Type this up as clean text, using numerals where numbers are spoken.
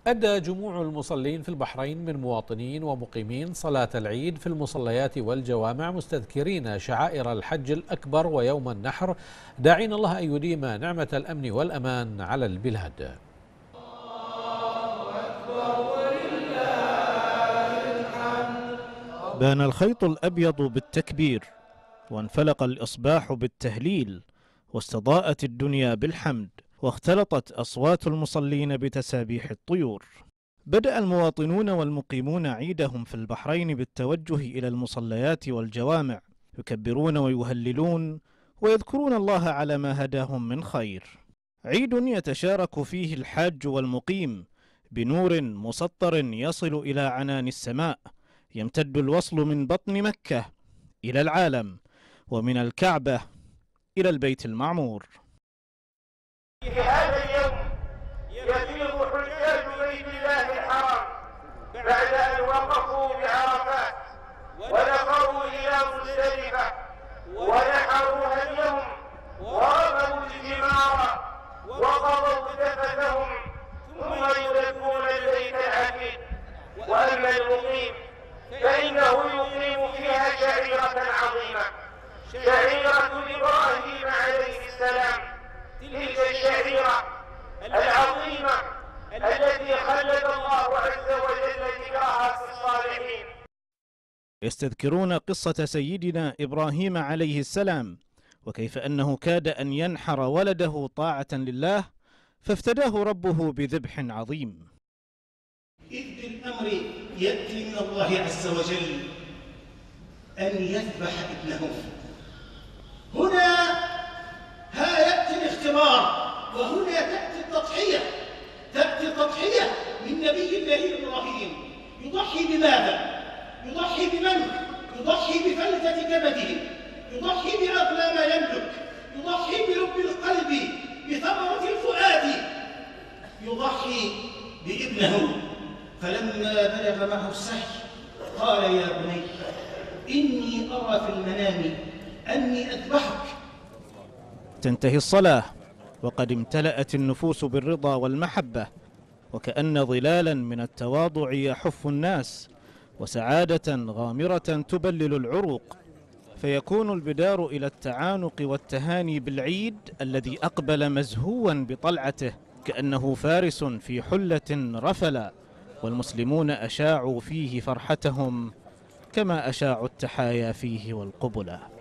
أدى جموع المصلين في البحرين من مواطنين ومقيمين صلاة العيد في المصليات والجوامع مستذكرين شعائر الحج الأكبر ويوم النحر، داعين الله أن يديم نعمة الأمن والأمان على البلاد. بان الخيط الأبيض بالتكبير، وانفلق الإصباح بالتهليل، واستضاءت الدنيا بالحمد، واختلطت أصوات المصلين بتسابيح الطيور. بدأ المواطنون والمقيمون عيدهم في البحرين بالتوجه إلى المصليات والجوامع، يكبرون ويهللون ويذكرون الله على ما هداهم من خير. عيد يتشارك فيه الحاج والمقيم بنور مسطر يصل إلى عنان السماء، يمتد الوصل من بطن مكة إلى العالم، ومن الكعبة إلى البيت المعمور. في هذا اليوم يفيض حجاج بيت الله الحرام بعد أن وقفوا بعرفات ونفروا إلى مزدلفة ونحروا هديهم ورموا الجمار وقضوا دفتهم، ثم يلبون البيت العتيق. وأما المقيم فإنه يقيم فيها شعيرة عظيمة، شعيرة إبراهيم عليه السلام، تلك الشعيرة العظيمة التي خلد الله عز وجل ذكرها في الصالحين. يستذكرون قصة سيدنا إبراهيم عليه السلام، وكيف أنه كاد أن ينحر ولده طاعة لله، فافتداه ربه بذبح عظيم. إذ بالأمر يأتي من الله عز وجل أن يذبح ابنه. هنا يأتي الاختبار، وهنا تأتي التضحية من نبي الله إبراهيم. يضحي بماذا؟ يضحي بمن؟ يضحي بفلتة كبده، يضحي بأغلى ما يملك، يضحي برب القلب، بثمرة الفؤاد، يضحي بابنه. فلما بلغ معه السعي قال: يا بني إني أرى في المنام أني أذبحك. تنتهي الصلاة وقد امتلأت النفوس بالرضا والمحبة، وكأن ظلالا من التواضع يحف الناس، وسعادة غامرة تبلل العروق، فيكون البدار إلى التعانق والتهاني بالعيد الذي أقبل مزهوا بطلعته كأنه فارس في حلة رفلا، والمسلمون أشاعوا فيه فرحتهم كما أشاعوا التحايا فيه والقبلة.